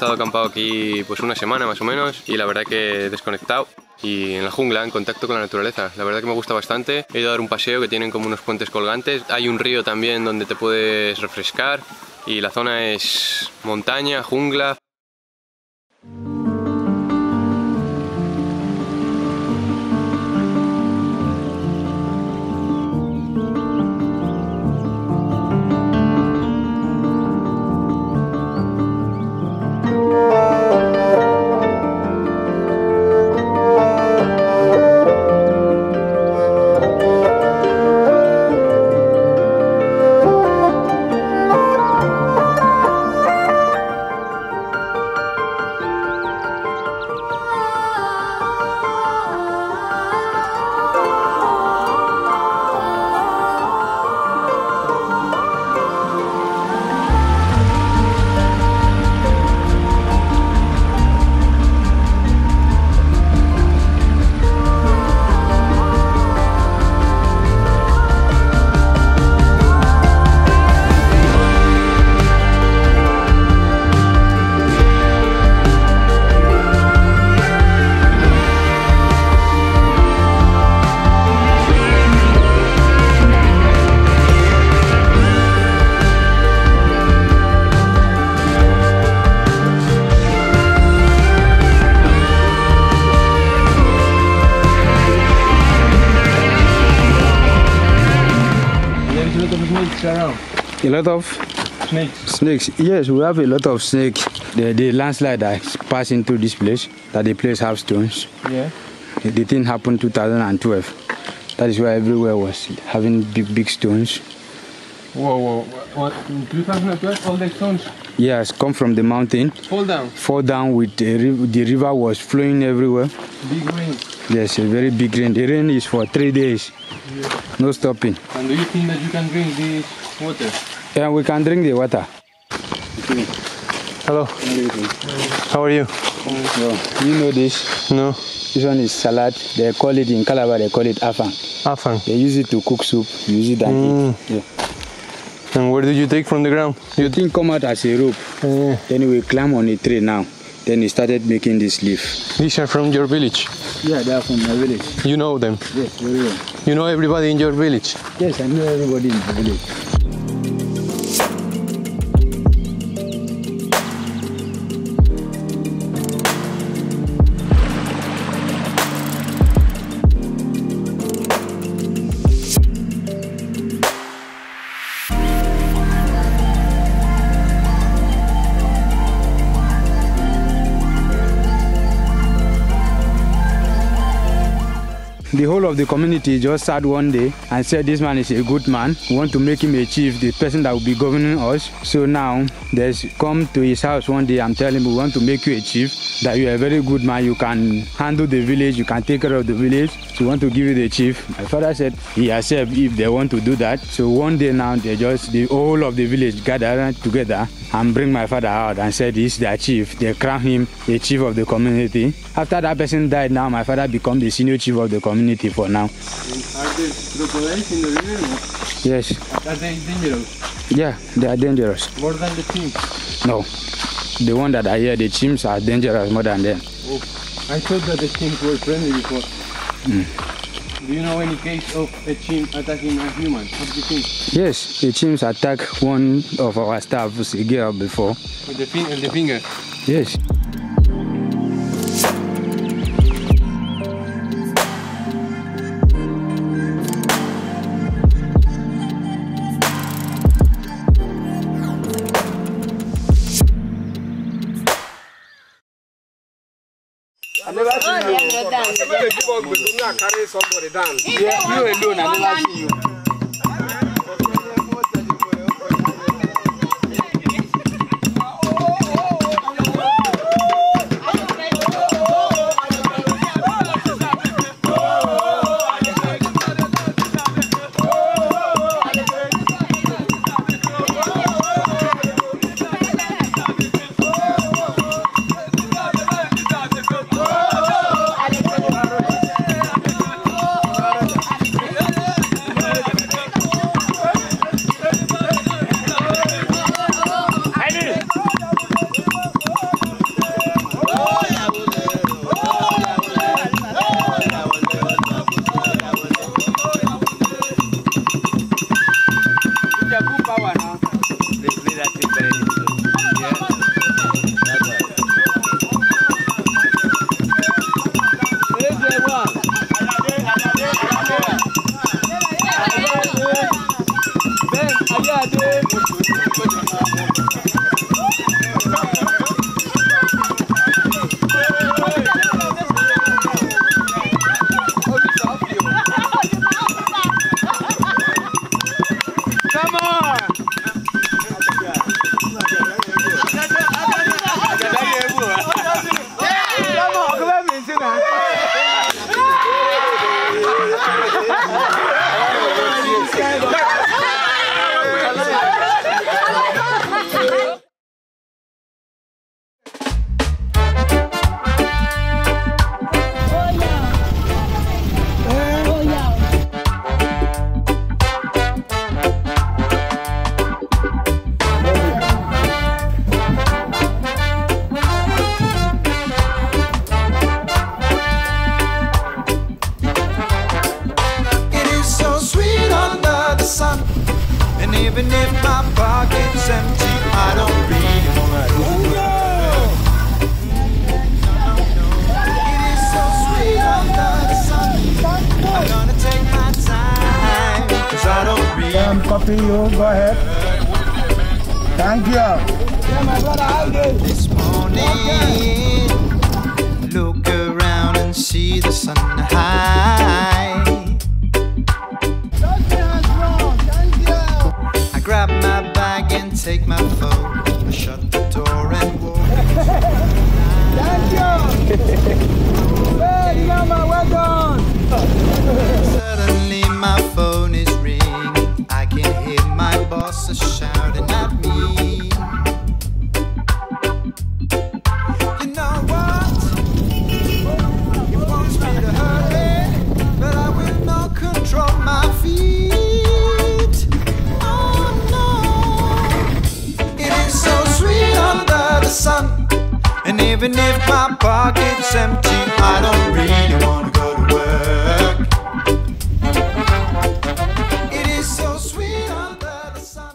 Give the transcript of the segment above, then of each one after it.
estado acampado aquí pues una semana más o menos y la verdad que desconectado y en la jungla, en contacto con la naturaleza. La verdad que me gusta bastante. He ido a dar un paseo que tienen como unos puentes colgantes. Hay un río también donde te puedes refrescar y la zona es montaña, jungla. Around. A lot of snakes. Yes, we have a lot of snakes. The landslide that is passing through this place, that the place have stones. Yeah. The thing happened 2012. That is why everywhere was having big stones. Whoa. What? In 2012, all the stones? Yes, come from the mountain. Fall down with the river was flowing everywhere. Big rain. Yes, a very big rain. The rain is for 3 days. Yeah. No stopping. And do you think that you can drink this water? Yeah, we can drink the water. Hello. How are you? You know this? No. This one is salad. They call it in Calabar, they call it afang. Afang. They use it to cook soup. Use it and eat. Yeah. And where did you take from the ground? The thing come out as a rope. Then we climb on a tree now. Then he started making this leaf. These are from your village? Yeah, they are from my village. You know them? Yes, very well. You know everybody in your village? Yes, I know everybody in the village. The whole of the community just sat one day and said this man is a good man. We want to make him a chief, the person that will be governing us. So now there's come to his house one day. I'm telling him we want to make you a chief, that you are a very good man. You can handle the village, you can take care of the village. So we want to give you the chief. My father said he accepts if they want to do that. So one day now the whole of the village gathered together and bring my father out and said he's their chief. They crown him the chief of the community. After that person died, now my father become the senior chief of the community for now. Are there crocodiles in the river? Yes. Are they dangerous? Yeah, they are dangerous. More than the chimps? No. The one that I hear, the chimps are dangerous more than them. Oh, I thought that the chimps were friendly before. Do you know any case of a chimp attacking a human? What do you think? Yes, the chimps attacked one of our staff, a girl, before. With the finger? Yes. I never seen you. Somebody give us but do not carry somebody down. Yeah, you alone, I never see you. Afi, you go ahead. Thank you. Yeah, my brother, how you doing? This morning, look around and see the sun high. I grab my bag and take my phone. I shut the door and walk. Thank you. Hey, Mama, well done. Suddenly my phone is ringing. I can hear my boss shouting at me. You know what? He wants me to hurry, but I will not control my feet. Oh no, it is so sweet under the sun. And even if my pocket's empty, I don't really want to go to work. It is so sweet under the sun.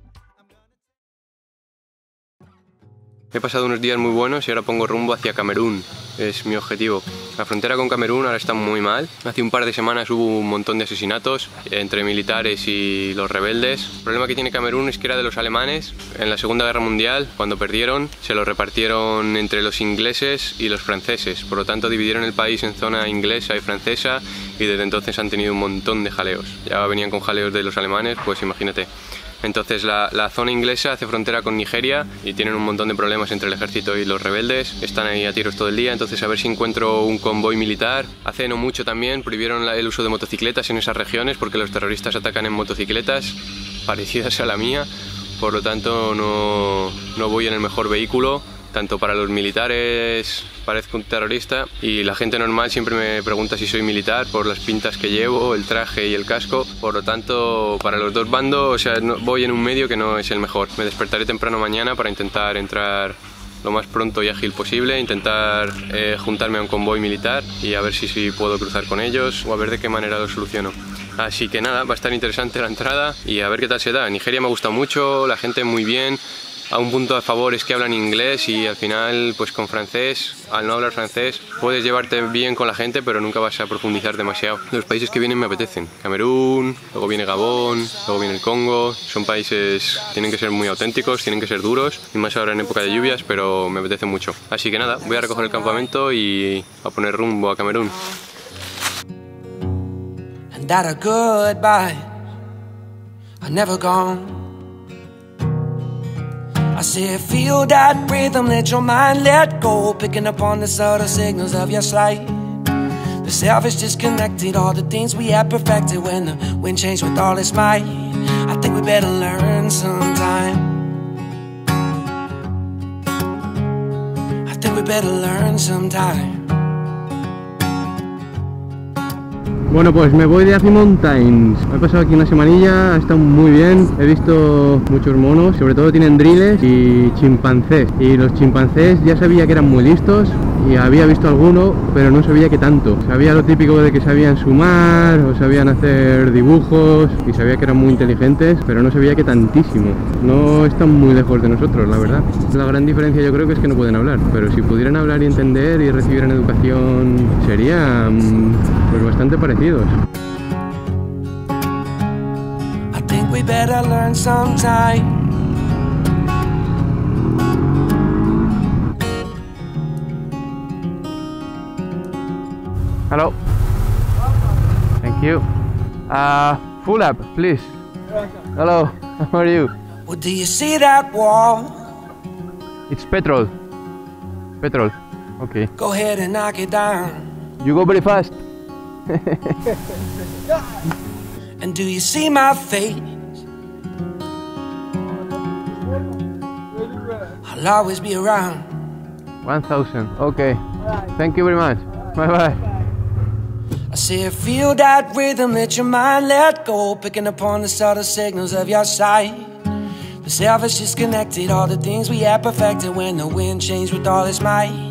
He pasado unos días muy buenos y ahora pongo rumbo hacia Camerún. Es mi objetivo. La frontera con Camerún ahora está muy mal. Hace un par de semanas hubo un montón de asesinatos entre militares y los rebeldes. El problema que tiene Camerún es que era de los alemanes. En la Segunda Guerra Mundial, cuando perdieron, se lo repartieron entre los ingleses y los franceses. Por lo tanto, dividieron el país en zona inglesa y francesa y desde entonces han tenido un montón de jaleos. Ya venían con jaleos de los alemanes, pues imagínate. Entonces la zona inglesa hace frontera con Nigeria y tienen un montón de problemas entre el ejército y los rebeldes. Están ahí a tiros todo el día, entonces a ver si encuentro un convoy militar. Hace no mucho también prohibieron el uso de motocicletas en esas regiones porque los terroristas atacan en motocicletas parecidas a la mía. Por lo tanto no voy en el mejor vehículo. Tanto para los militares parezco un terrorista y la gente normal siempre me pregunta si soy militar por las pintas que llevo, el traje y el casco. Por lo tanto, para los dos bandos, o sea, voy en un medio que no es el mejor. Me despertaré temprano mañana para intentar entrar lo más pronto y ágil posible, intentar juntarme a un convoy militar y a ver si puedo cruzar con ellos o a ver de qué manera lo soluciono. Así que nada, va a estar interesante la entrada y a ver qué tal se da. Nigeria me gusta mucho, la gente muy bien. A un punto a favor es que hablan inglés y al final, pues con francés, al no hablar francés, puedes llevarte bien con la gente, pero nunca vas a profundizar demasiado. Los países que vienen me apetecen. Camerún, luego viene Gabón, luego viene el Congo. Son países que tienen que ser muy auténticos, tienen que ser duros, y más ahora en época de lluvias, pero me apetece mucho. Así que nada, voy a recoger el campamento y a poner rumbo a Camerún. And that a goodbye, I never gone. I say feel that rhythm, let your mind let go, picking up on the subtle signals of your slide. The self is disconnected, all the things we had perfected when the wind changed with all its might. I think we better learn sometime. I think we better learn sometime. Bueno, pues me voy de Afi Mountain. Me he pasado aquí una semanilla, ha estado muy bien. He visto muchos monos, sobre todo tienen driles y chimpancés. Y los chimpancés ya sabía que eran muy listos y había visto alguno, pero no sabía que tanto. Sabía lo típico de que sabían sumar o sabían hacer dibujos y sabía que eran muy inteligentes, pero no sabía que tantísimo. No están muy lejos de nosotros, la verdad. La gran diferencia yo creo que es que no pueden hablar, pero si pudieran hablar y entender y recibieran educación, serían pues bastante parecidos. I think we better learn sometime. Hello. Thank you. Full up, please. Hello. How are you? Well, do you see that wall? It's petrol. Petrol. Okay. Go ahead and knock it down. You go very fast. And do you see my face? I'll always be around. 1000. Okay. Thank you very much. Bye bye. I say feel that rhythm, let your mind let go, picking up on the subtle signals of your sight. The self is disconnected, all the things we had perfected when the wind changed with all its might.